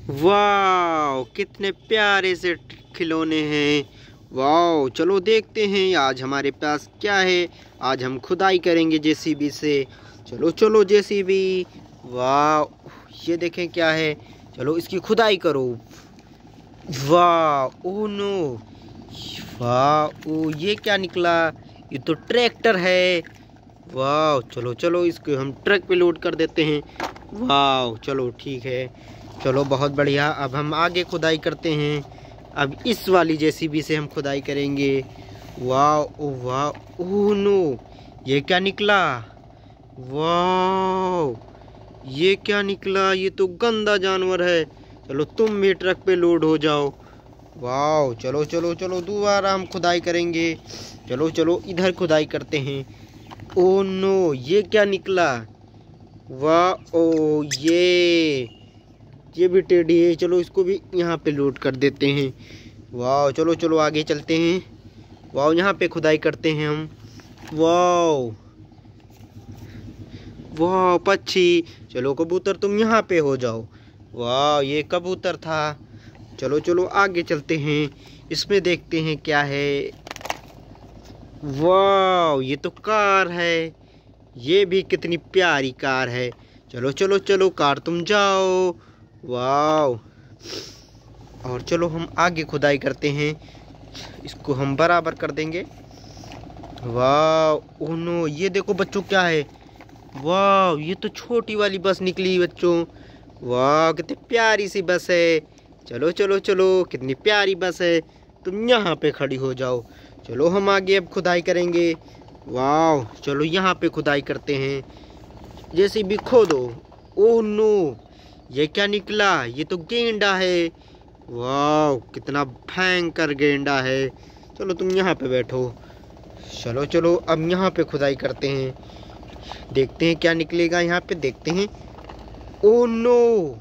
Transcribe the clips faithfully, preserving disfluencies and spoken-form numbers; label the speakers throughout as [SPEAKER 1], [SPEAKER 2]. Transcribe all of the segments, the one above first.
[SPEAKER 1] वाह कितने प्यारे से खिलौने हैं। वाह चलो देखते हैं आज हमारे पास क्या है। आज हम खुदाई करेंगे जेसीबी से। चलो चलो जेसीबी। वाह ये देखें क्या है। चलो इसकी खुदाई करो। वाह ओह नो। वाह ओ ये क्या निकला। ये तो ट्रैक्टर है। वाह चलो चलो इसको हम ट्रक पे लोड कर देते हैं। वाह चलो ठीक है। चलो बहुत बढ़िया। अब हम आगे खुदाई करते हैं। अब इस वाली जेसीबी से हम खुदाई करेंगे। वाह ओ वाह ओह नो। ये क्या निकला। वाह ये क्या निकला। ये तो गंदा जानवर है। चलो तुम भी ट्रक पे लोड हो जाओ। वाह चलो चलो चलो दोबारा हम खुदाई करेंगे। चलो चलो इधर खुदाई करते हैं। ओह नो ये क्या निकला। वाह ओ ये ये भी टेढ़ी है। चलो इसको भी यहाँ पे लोड कर देते हैं। वाह चलो चलो आगे चलते हैं। वाह यहाँ पे खुदाई करते हैं हम। वाह वाह पक्षी। चलो कबूतर तुम यहाँ पे हो जाओ। वाह ये कबूतर था। चलो चलो आगे चलते हैं। इसमें देखते हैं क्या है। वाह ये तो कार है। ये भी कितनी प्यारी कार है। चलो चलो चलो कार तुम जाओ। वाह और चलो हम आगे खुदाई करते हैं। इसको हम बराबर कर देंगे। वाह ओह नो ये देखो बच्चों क्या है। वाह ये तो छोटी वाली बस निकली बच्चों। वाह कितनी प्यारी सी बस है। चलो चलो चलो कितनी प्यारी बस है। तुम यहाँ पे खड़ी हो जाओ। चलो हम आगे अब खुदाई करेंगे। वाह चलो यहाँ पे खुदाई करते हैं। जैसे भी खोदो। ओह नो ये क्या निकला। ये तो गेंडा है। वाह कितना भयंकर गेंडा है। चलो तुम यहाँ पे बैठो। चलो चलो अब यहाँ पे खुदाई करते हैं। देखते हैं क्या निकलेगा यहाँ पे। देखते हैं। ओह नो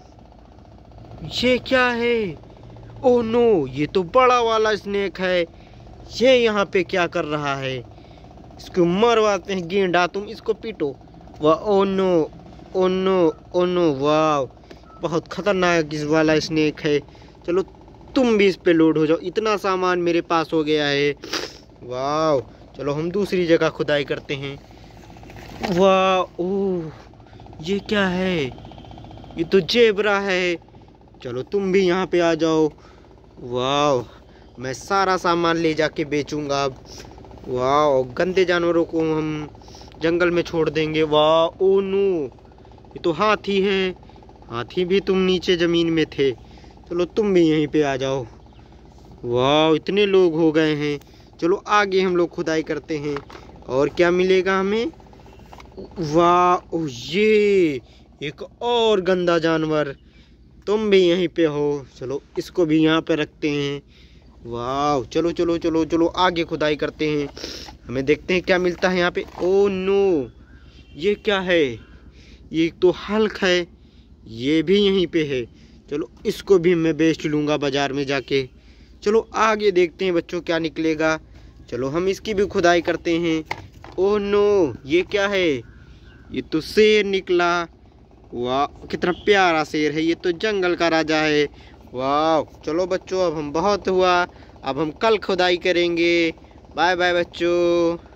[SPEAKER 1] ये क्या है। ओह नो ये तो बड़ा वाला स्नेक है। ये यहाँ पे क्या कर रहा है। इसको मरवाते हैं। गेंडा तुम इसको पीटो। वाह oh no oh no oh no. वाह बहुत खतरनाक इस वाला स्नेक है। चलो तुम भी इस पे लोड हो जाओ। इतना सामान मेरे पास हो गया है। वाह चलो हम दूसरी जगह खुदाई करते हैं। वाह ओह ये क्या है। ये तो जेब्रा है। चलो तुम भी यहाँ पे आ जाओ। वाह मैं सारा सामान ले जाके बेचूंगा अब। वाह गंदे जानवरों को हम जंगल में छोड़ देंगे। वाह ओ नो ये तो हाथी है। हाथी भी तुम नीचे ज़मीन में थे। चलो तुम भी यहीं पे आ जाओ। वाह इतने लोग हो गए हैं। चलो आगे हम लोग खुदाई करते हैं। और क्या मिलेगा हमें। वाह ओ ये एक और गंदा जानवर। तुम भी यहीं पे हो। चलो इसको भी यहाँ पे रखते हैं। वाह चलो चलो चलो चलो आगे खुदाई करते हैं। हमें देखते हैं क्या मिलता है यहाँ पे। ओह नो ये क्या है। ये तो हल्क है। ये भी यहीं पे है। चलो इसको भी मैं बेच लूँगा बाज़ार में जाके। चलो आगे देखते हैं बच्चों क्या निकलेगा। चलो हम इसकी भी खुदाई करते हैं। ओह नो ये क्या है। ये तो शेर निकला। वाह कितना प्यारा शेर है। ये तो जंगल का राजा है। वाह चलो बच्चों अब हम बहुत हुआ। अब हम कल खुदाई करेंगे। बाय बाय बच्चों।